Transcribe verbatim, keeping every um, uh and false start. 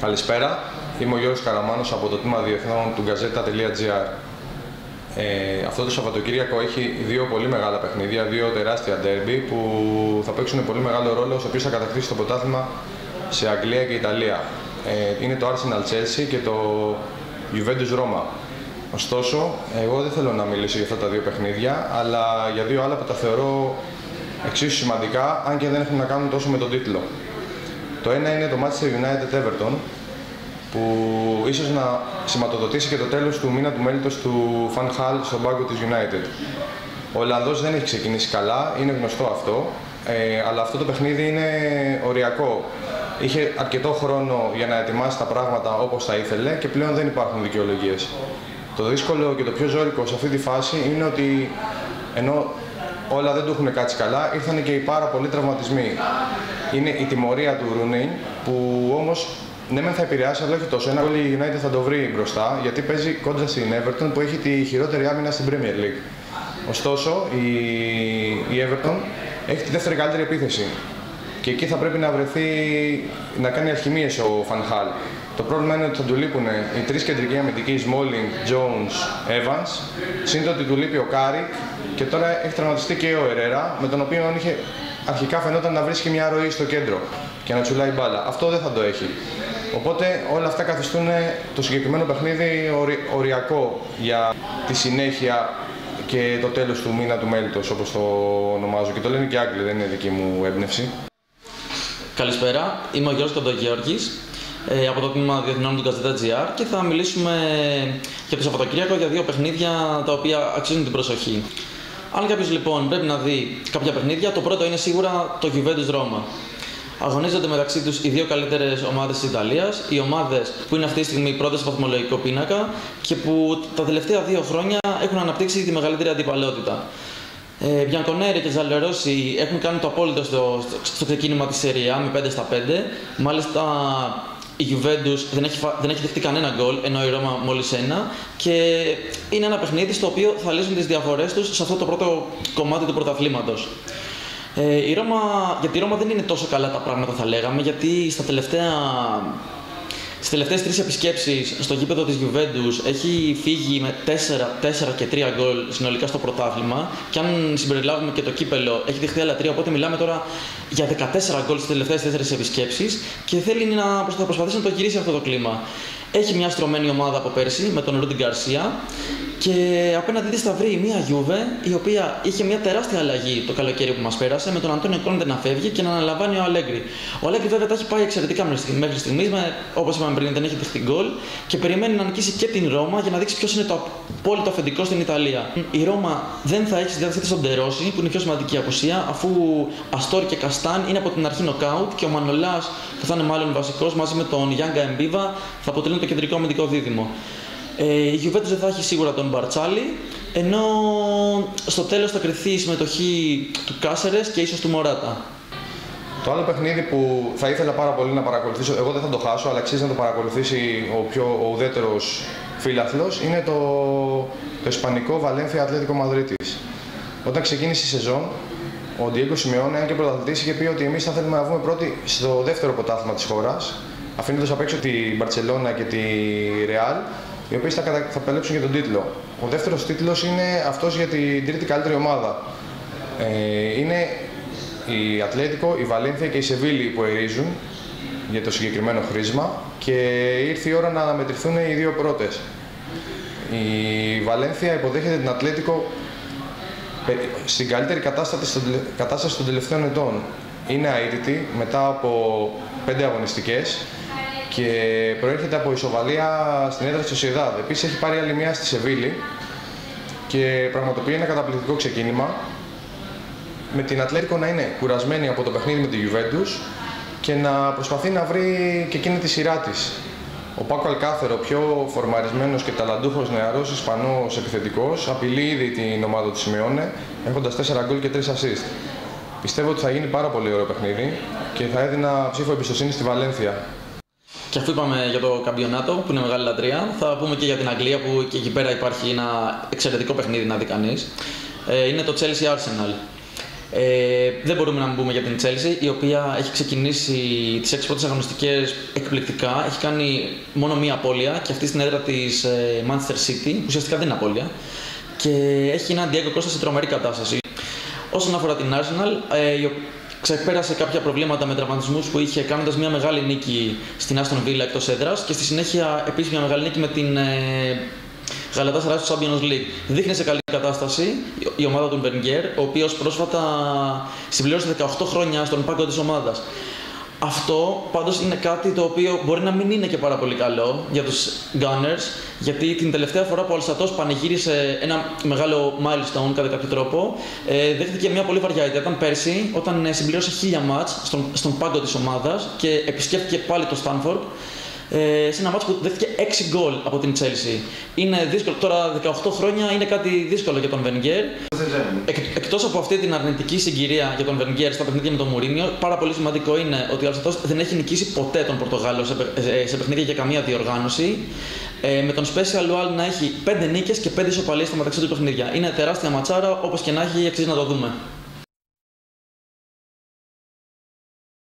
Καλησπέρα, είμαι ο Γιώργος Καραμάνος από το τμήμα Διεθνών του Γκαζέτα τελεία τζι άρ. Ε, αυτό το Σαββατοκύριακο έχει δύο πολύ μεγάλα παιχνίδια, δύο τεράστια ντέρμπι που θα παίξουν πολύ μεγάλο ρόλο, ο οποίος θα κατακτήσει το πρωτάθλημα σε Αγγλία και Ιταλία. Ε, είναι το Arsenal Chelsea και το Juventus Roma. Ωστόσο, εγώ δεν θέλω να μιλήσω για αυτά τα δύο παιχνίδια, αλλά για δύο άλλα που τα θεωρώ εξίσου σημαντικά, αν και δεν έχουν να κάνουν τόσο με τον τίτλο. Το ένα είναι το Manchester United Everton, που ίσως να σηματοδοτήσει και το τέλος του μήνα του μέλητος του Van Gaal στον πάγκο της United. Ο Ολλανδός δεν έχει ξεκινήσει καλά, είναι γνωστό αυτό, ε, αλλά αυτό το παιχνίδι είναι οριακό. Είχε αρκετό χρόνο για να ετοιμάσει τα πράγματα όπως τα ήθελε και πλέον δεν υπάρχουν δικαιολογίες. Το δύσκολο και το πιο ζώρικο σε αυτή τη φάση είναι ότι ενώ όλα δεν του έχουν κάτσει καλά, ήρθαν και οι πάρα πολλοί τραυματισμοί. Είναι η τιμωρία του Rooney, που όμως ναι μεν θα επηρεάσει, αλλά όχι τόσο. Ένα γκολ η United θα το βρει μπροστά, γιατί παίζει κόντρα στην Everton που έχει τη χειρότερη άμυνα στην Premier League. Ωστόσο, η, η Everton έχει τη δεύτερη καλύτερη επίθεση και εκεί θα πρέπει να βρεθεί, να κάνει αλχημίες ο Van Gaal. Το πρόβλημα είναι ότι θα του λείπουν οι τρεις κεντρικοί αμυντικοί, Smalling, Jones, Evans, σύντομα ότι του λείπει ο Carrick και τώρα έχει τραυματιστεί και ο Herrera, με τον οποίο είχε, αρχικά φαινόταν να βρίσκει μια ροή στο κέντρο και να τσουλάει μπάλα. Αυτό δεν θα το έχει. Οπότε όλα αυτά καθιστούν το συγκεκριμένο παιχνίδι οριακό για τη συνέχεια και το τέλος του μήνα του μέλητος, όπως το ονομάζω. Και το λένε και οι Άγγλοι, δεν είναι δική μου έμπνευση. Καλησπέρα, είμαι ο Γιώργος Κοντογεώργης ε, από το τμήμα Διεθνών του Γκαζέτα τζι άρ και θα μιλήσουμε για το Σαββατοκύριακο για δύο παιχνίδια τα οποία αξίζουν την προσοχή. Αν κάποιος λοιπόν πρέπει να δει κάποια παιχνίδια, το πρώτο είναι σίγουρα το Juventus Roma. Αγωνίζονται μεταξύ τους οι δύο καλύτερες ομάδες της Ιταλίας, οι ομάδες που είναι αυτή τη στιγμή πρώτες στο βαθμολογικό πίνακα και που τα τελευταία δύο χρόνια έχουν αναπτύξει τη μεγαλύτερη αντιπαλότητα. Ε, Μπιανκονέρι και Ζαλερόσι έχουν κάνει το απόλυτο στο, στο ξεκίνημα της Serie A με πέντε στα πέντε. Μάλιστα η Juventus δεν έχει, δεν έχει δεχτεί κανένα γκολ, ενώ η Ρώμα μόλις ένα. Και είναι ένα παιχνίδι στο οποίο θα λύσουν τις διαφορές τους σε αυτό το πρώτο κομμάτι του πρωταθλήματος. Ε, η Ρώμα, για τη Ρώμα δεν είναι τόσο καλά τα πράγματα, θα λέγαμε, γιατί στα τελευταία, στις τελευταίες τρεις επισκέψεις στο γήπεδο της Juventus έχει φύγει με τέσσερα και τρία γκολ συνολικά στο πρωτάθλημα και αν συμπεριλάβουμε και το κύπελο έχει δεχτεί άλλα τρία, οπότε μιλάμε τώρα για δεκατέσσερα γκολ στις τελευταίες τέσσερις επισκέψεις και θέλει να θα προσπαθήσει να το γυρίσει αυτό το κλίμα. Έχει μια στρωμένη ομάδα από πέρσι με τον Ρούντι Γκαρσία και απέναντί της θα βρει μια Juve η οποία είχε μια τεράστια αλλαγή το καλοκαίρι που μας πέρασε με τον Αντώνιο Κόντε να φεύγει και να αναλαμβάνει ο Αλέγκρι. Ο Αλέγκρι βέβαια τα έχει πάει εξαιρετικά μέχρι στιγμής, όπως είπαμε πριν δεν έχει δεχτεί γκολ και περιμένει να νικήσει και την Ρώμα για να δείξει ποιος είναι το απόλυτο αφεντικό στην Ιταλία. Η Ρώμα δεν θα έχει στη διάθεσή της τον Ντερόση που είναι η πιο σημαντική απουσία, αφού Αστόρ και Καστάν είναι από την αρχή νοκάουτ και ο Μανολάς που θα είναι μάλλον βασικός μαζί με τον Γιάνγκα Εμπίβα θα αποτελούν το κεντρικό αμυντικό δίδυμο. Ε, η Juventus δεν θα έχει σίγουρα τον Μπαρτσάλι, ενώ στο τέλος θα κριθεί η συμμετοχή του Κάσερες και ίσως του Μωράτα. Το άλλο παιχνίδι που θα ήθελα πάρα πολύ να παρακολουθήσω, εγώ δεν θα το χάσω, αλλά αξίζει να το παρακολουθήσει ο πιο ο ουδέτερος φίλαθλος, είναι το, το ισπανικό Βαλένθια Ατλέτικο Μαδρίτης. Όταν ξεκίνησε η σεζόν, ο Ντιέγκο Σιμεώνε, αν και πρωταθλητής, είχε πει ότι εμείς θα θέλουμε να βγούμε πρώτοι στο δεύτερο πρωτάθλημα της χώρας, αφήνοντας απ' έξω την Μπαρτσελώνα και τη Ρεάλ, οι οποίες θα, κατα... θα παλέψουν για τον τίτλο. Ο δεύτερος τίτλος είναι αυτός για την τρίτη καλύτερη ομάδα. Ε, είναι η Ατλέτικο, η Βαλένθια και η Σεβίλη που ερίζουν για το συγκεκριμένο χρήσμα και ήρθε η ώρα να αναμετρηθούν οι δύο πρώτες. Η Βαλένθια υποδέχεται την Ατλέτικο στην καλύτερη κατάσταση των τελευταίων ετών. Είναι αίτητη μετά από πέντε αγωνιστικές και προέρχεται από ισοβαλία στην έδρα της Σοσιεδάδ. Επίσης έχει πάρει άλλη μια στη Σεβίλη και πραγματοποιεί ένα καταπληκτικό ξεκίνημα με την Ατλέτικο να είναι κουρασμένη από το παιχνίδι με τη Juventus και να προσπαθεί να βρει και εκείνη τη σειρά της. Ο Πάκο Αλκάθερο, πιο φορμαρισμένος και ταλαντούχος νεαρός Ισπανός επιθετικός, απειλεί ήδη την ομάδα του Σιμεώνε έχοντας τέσσερα γκολ και τρία ασίστ. Πιστεύω ότι θα γίνει πάρα πολύ ωραίο παιχνίδι και θα έδινα ψήφο εμπιστοσύνη στη Βαλένθια. Και αφού είπαμε για το καμπιονάτο, που είναι μεγάλη λατρεία, θα πούμε και για την Αγγλία, που και εκεί πέρα υπάρχει ένα εξαιρετικό παιχνίδι να δει κανείς. Ε, είναι το Chelsea Arsenal. Ε, δεν μπορούμε να μην πούμε για την Chelsea, η οποία έχει ξεκινήσει τις έξι πρώτες αγωνιστικές εκπληκτικά. Έχει κάνει μόνο μία απώλεια και αυτή στην έδρα της ε, Manchester City, που ουσιαστικά δεν είναι απώλεια. Και έχει έναν Diego Costa σε τρομερή κατάσταση. Όσον αφορά την Arsenal, ε, ξεπέρασε κάποια προβλήματα με τραυματισμούς που είχε, κάνοντας μια μεγάλη νίκη στην Aston Villa εκτός έδρας και στη συνέχεια επίσης μια μεγάλη νίκη με την ε, Galatasaray στο Champions League. Δείχνει σε καλή κατάσταση η ομάδα του Wenger, ο οποίος πρόσφατα συμπλήρωσε δεκαοκτώ χρόνια στον πάγκο της ομάδας. Αυτό πάντως είναι κάτι το οποίο μπορεί να μην είναι και πάρα πολύ καλό για τους Gunners, γιατί την τελευταία φορά που ο Αλσατός πανηγύρισε ένα μεγάλο milestone κατά κάποιο τρόπο, ε, δέχτηκε μια πολύ βαριά ήττα. Ήταν πέρσι, όταν ε, συμπλήρωσε χίλια μάτς στον, στον πάγκο της ομάδας και επισκέφθηκε πάλι το Stanford, ε, σε ένα μάτς που δέχτηκε έξι γκολ από την Chelsea. Είναι δύσκολο, τώρα δεκαοκτώ χρόνια είναι κάτι δύσκολο για τον Wenger. Εκ, εκτός από αυτή την αρνητική συγκυρία για τον Wenger στα παιχνίδια με τον Μουρίνιο, πάρα πολύ σημαντικό είναι ότι ο Αλσατός δεν έχει νικήσει ποτέ τον Πορτογάλο σε, σε, σε παιχνίδια για καμία διοργάνωση. Ε, με τον Special One να έχει πέντε νίκες και πέντε ισοπαλίες στα μεταξύ του παιχνίδια. Είναι τεράστια ματσάρα, όπως και να έχει, αξίζει να το δούμε.